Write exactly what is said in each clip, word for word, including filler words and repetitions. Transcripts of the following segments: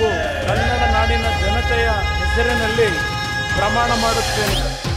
ಹಾಗೂ ಕನ್ನಡ ನಾಡಿನ ಜನತೆಯ ಹೆಸರಿನಲ್ಲಿ ಪ್ರಮಾಣ ಮಾಡುತ್ತೇನೆ.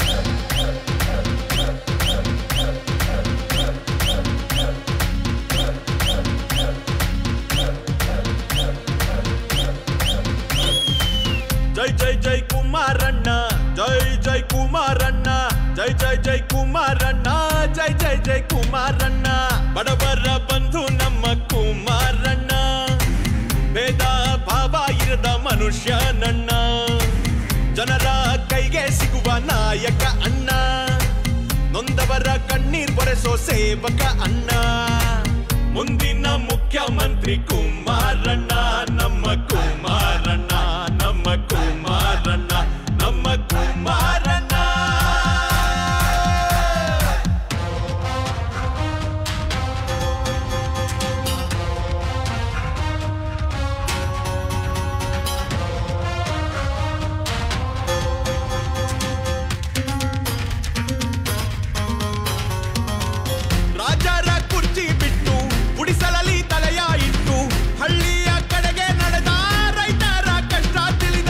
ಜೈ ಜೈ ಜೈ ಕುಮಾರಣ್ಣ, ಜೈ ಜೈ ಕುಮಾರಣ್ಣ, ಜೈ ಜೈ ಜೈ ಕುಮಾರಣ್ಣ, ಜೈ ಜೈ ಜೈ ಕುಮಾರಣ್ಣ. ಬಡವರ ಬಂಧು ನಮ್ಮ ಕುಮಾರಣ್ಣ, ಭೇದ ಭಾವ ಇರದ ಮನುಷ್ಯ ನನ್ನ, ಜನರ ಕೈಗೆ ಸಿಗುವ ನಾಯಕ ಅಣ್ಣ, ನೊಂದವರ ಕಣ್ಣೀರ್ ಬರೆಸೋ ಸೇವಕ ಅಣ್ಣ. ಮುಂದಿನ ಮುಖ್ಯಮಂತ್ರಿ ಕುಮಾರಣ್ಣ, ನಮ್ಮ ಕುಮಾರಣ್ಣ, ನಮ್ಮ ಕುಮಾರಣ್ಣ, ನಮ್ಮ ಕುಮಾರಣ್ಣ. ರಾಜರ ಕುರ್ಚಿ ಬಿಟ್ಟು ಗುಡಿಸಲಲ್ಲಿ ತಲೆಯ ಇಟ್ಟು ಹಳ್ಳಿಯ ಕಡೆಗೆ ನಡೆದ ರೈತರ ಕಷ್ಟ ತಿಳಿದ.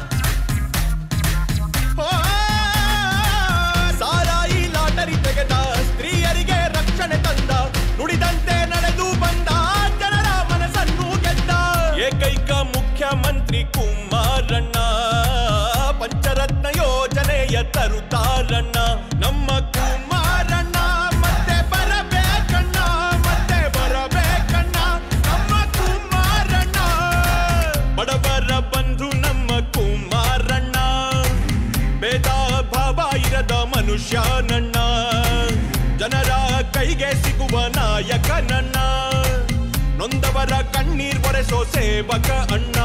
ಸಾರಾಯಿ ಲಾಟರಿ ತೆಗೆದ, ಸ್ತ್ರೀಯರಿಗೆ ರಕ್ಷಣೆ ತಂದ, ನುಡಿದಂತೆ ನಡೆದು ಬಂದ, ಜನರ ಮನಸ್ಸನ್ನು ಗೆದ್ದ. ಏಕೈಕ ಮುಖ್ಯಮಂತ್ರಿ ಕುಮಾರಣ್ಣ, ಪಂಚರತ್ನ ಯೋಜನೆಯ ತರುತ್ತಾರಣ್ಣ, ನಮ್ಮ ಕುಮಾರಣ್ಣ. ಮತ್ತೆ ಬರಬೇಕಣ್ಣ, ಮತ್ತೆ ಬರಬೇಕಣ್ಣ, ನಮ್ಮ ಕುಮಾರಣ್ಣ. ಬಡವರ ಬಂಧು ನಮ್ಮ ಕುಮಾರಣ್ಣ, ಭೇದ ಭಾವ ಇರದ ಮನುಷ್ಯ ನನ್ನ, ಜನರ ಕೈಗೆ ಸಿಗುವ ನಾಯಕ ನನ್ನ, ನೊಂದವರ ಕಣ್ಣೀರ್ ಒರೆಸೋ ಸೇವಕ ಅಣ್ಣ.